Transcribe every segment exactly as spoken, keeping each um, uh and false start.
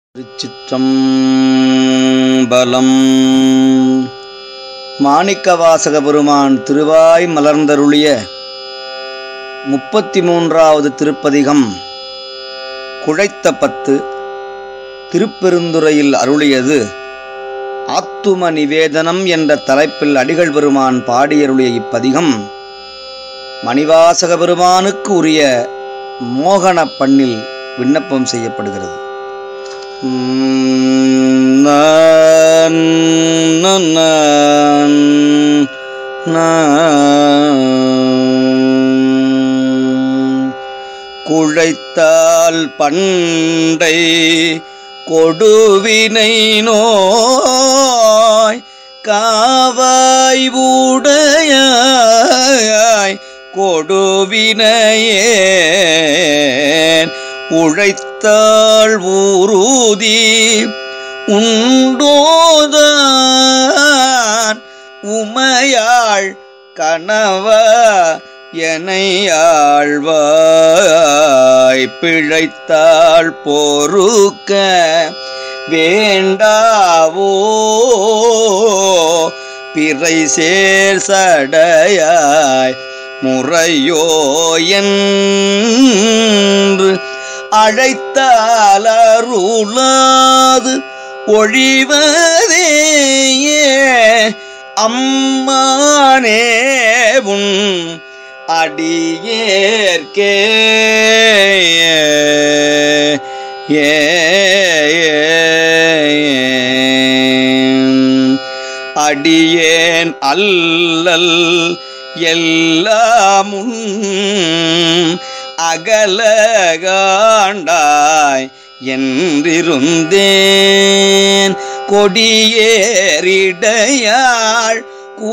திருச்சிற்றம்பலம். மாணிக்கவாசக பெருமான் திருவாய் மலர்ந்தருளிய முப்பத்தி மூன்றாவது திருப்பதிகம் குழைத்த பத்து. திருப்பெருந்துறையில் அருளியது ஆத்தும நிவேதனம் என்ற தலைப்பில் அடிகள் பெருமான் பாடியருளிய இப்பதிகம் மணிவாசக பெருமானுக்கு உரிய மோகன பண்ணில் விண்ணப்பம் செய்யப்படுகிறது. குழைத்தால் பண்டை கொடுவினை நோய் காவாய் உடையாய் கொடுவினையே உழைத்தாள் ஊருதி உண்டோதான் உமையாள் கணவ எனையாழ்வாய் பிழைத்தாள் பொறுக்க வேண்டாவோ பிறை சேர் சடையாய் முறையோ என்று அழைத்தால் அருளாது ஒழிவதேயே அம்மானே உன் அடியேற்கே ஏ அடியேன் அல்லல் எல்லாமுன் அகலகாண்டாய் என்றிருந்தேன் கொடியேறிடையாள்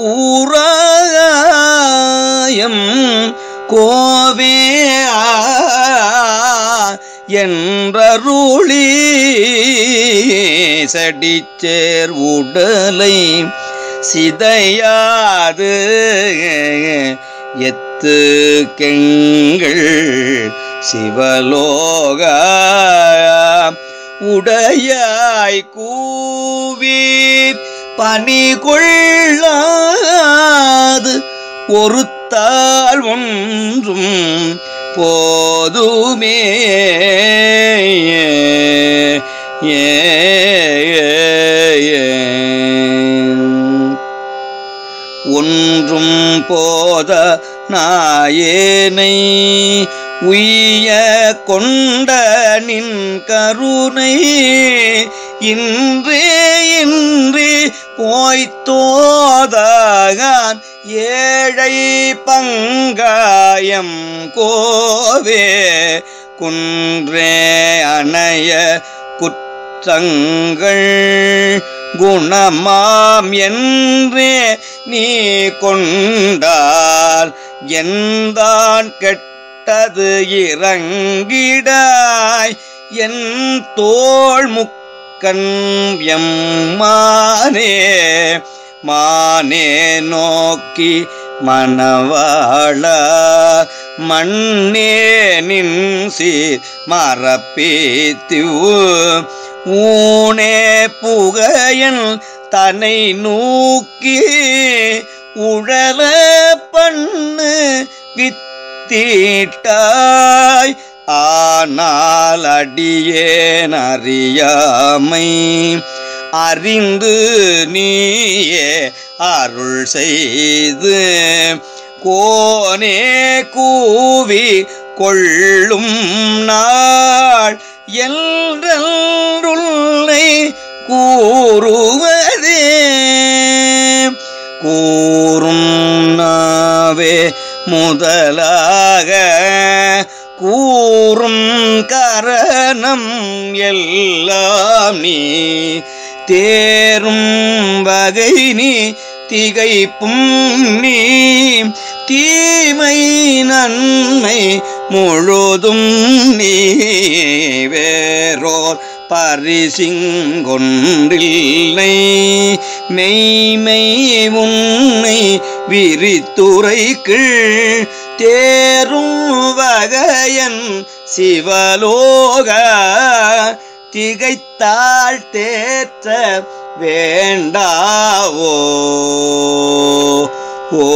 கூறாயம் கோவே என்றருளி சடிச்சேர் உடலை சிதையாது எத்து கெங்கள் சிவலோக உடையாய் கூவீர் பணி கொள்ளாது ஒருத்தால் ஒன்றும் போதுமே ஏ ஒன்றும் போத நாயேனை உய்ய கொண்ட நின் கருணை இன்றே இன்றி போய்த்தோதான் ஏழை பங்காயம் கோவே குன்றே அணைய குற்றங்கள் குணமாம் என்றே நீ கொண்டால் எந்தான் கெட்டது இறங்கிடாய் என் தோள் முக்கண் எம்மானே மானே நோக்கி மணவாள மண்ணே நின் சீர் மரப்பேத்து ஊனே புகையன் தனை நூக்கி உழல பண்ணு வித்தீட்டாய் ஆனால் அடியேன் அறியாமை அறிந்து நீயே அருள் செய்து கோனே கூவி கொள்ளும் நாள் என்றுள்ளை கூறுவதே கூறும் நாவே முதலாக கூறும் கரணம் எல்லாம் நீ தேரும் வகை நீ திகைப்பும் நீ தீமை நன்மை முழுதும் நீ வேறோர் பரிசிங்கொன்றில்லை மெய்மை உன்னை விரித்துரைக்கு தேரும் வகையன் சிவலோக திகைத்தாள் தேற்ற வேண்டாவோ ஓ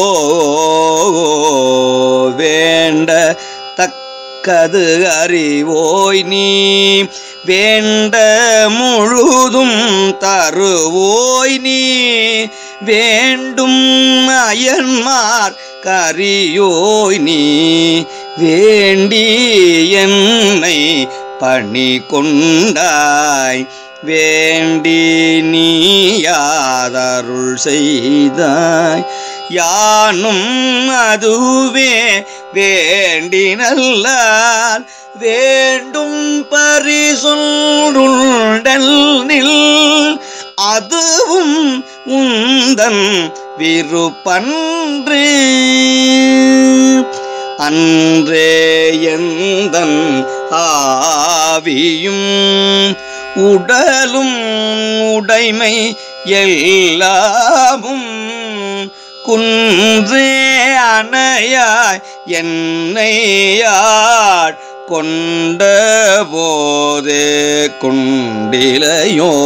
வேண்ட தக்கது அறிவோய் நீ வேண்ட முழுதும் தருவோய் நீ வேண்டும் அயன்மார் கரியோய் நீ வேண்டி என்னை பணி கொண்டாய் வேண்டி நீயாதருள் செய்தாய் யானும் அதுவே வேண்டினல்லால் வேண்டும் பரிசொன்றுண்டல் நில் அதுவும் உந்தன் விருப்பன்று அன்றே எந்தன் ஆவியும் உடலும் உடைமை எல்லாமும் குன்றே அணையாய் என்னையாட் கொண்ட போதே குண்டிலையோ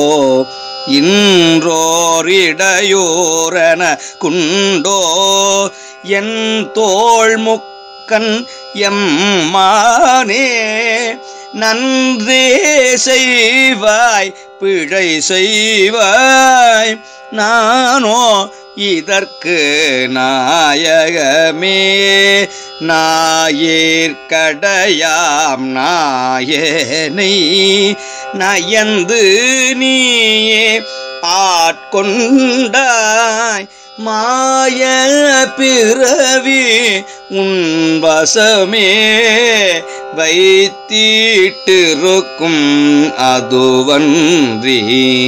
இன்றோரிடையோரன குண்டோ என் தோள் முக்கன் எம்மானே நன்றே செய்வாய் பிழை செய்வாய் நானோ இதற்கு நாயகமே நாயிற்கடையாம் நாயனை நயந்து நீயே ஆட்கொண்டாய் மாய பிறவி உன்வசமே வைத்தீட்டிருக்கும் அதுவன்றி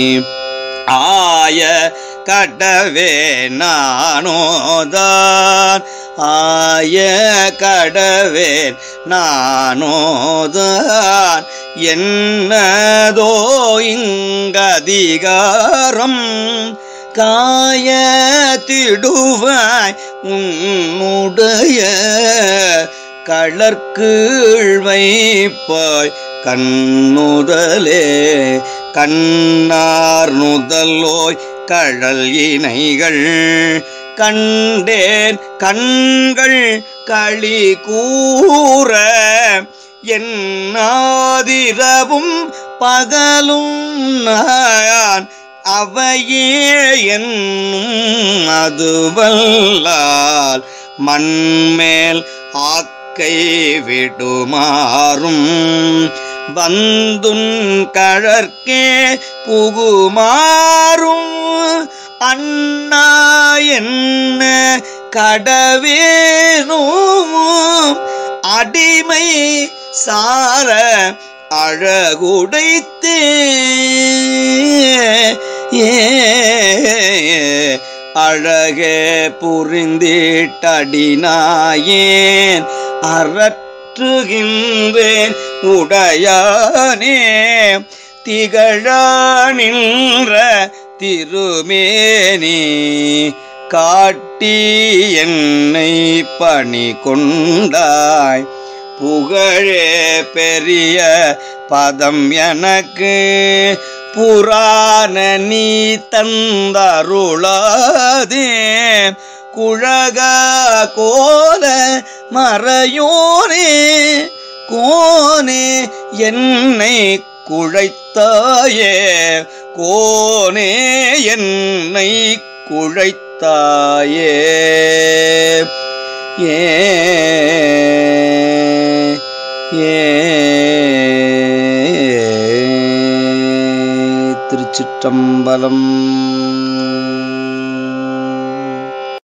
ஆய கடவே நானோதான் ஆய கடவேன் நானோதான் என்னதோ இங்கதிகாரம் காய திடுவாய் உன்னுடைய களற்கீழ் வைப்பாய் கண்ணுதலே கண்ணார் நுதலோய் கழல் இணைகள் கண்டேன் கண்கள் களி கூற என்னாதிரவும் பகலும் நான் அவையே என்னும் அதுவல்லால் மண்மேல் ஆக்கை விடுமாறும் வந்துன் கழற்கே புகுமாறும் அண்ணா என்ன கடவேனும் அடிமை சார அழகுடைத்தே அழகே புரிந்திட்டடினாயேன் அறற்றுகின்றேன் உடையானே திகழா நின்ற திருமேனி காட்டி என்னை பணி கொண்டாய் புகழே பெரிய பதம் எனக்கு புராண நீ தந்தருளாதே குழகா கோல மறையோனே கோனே என்னை குழைத்தாயே கோனே என்னை குழைத்தாயே ஏ ஏ திருச்சிற்றம்பலம்.